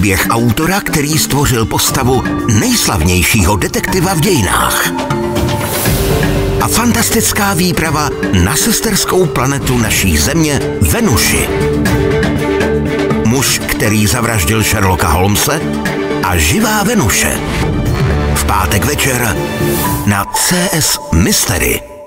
Příběh autora, který stvořil postavu nejslavnějšího detektiva v dějinách. A fantastická výprava na sesterskou planetu naší země Venuši. Muž, který zavraždil Sherlocka Holmese a živá Venuše. V pátek večer na CS Mystery.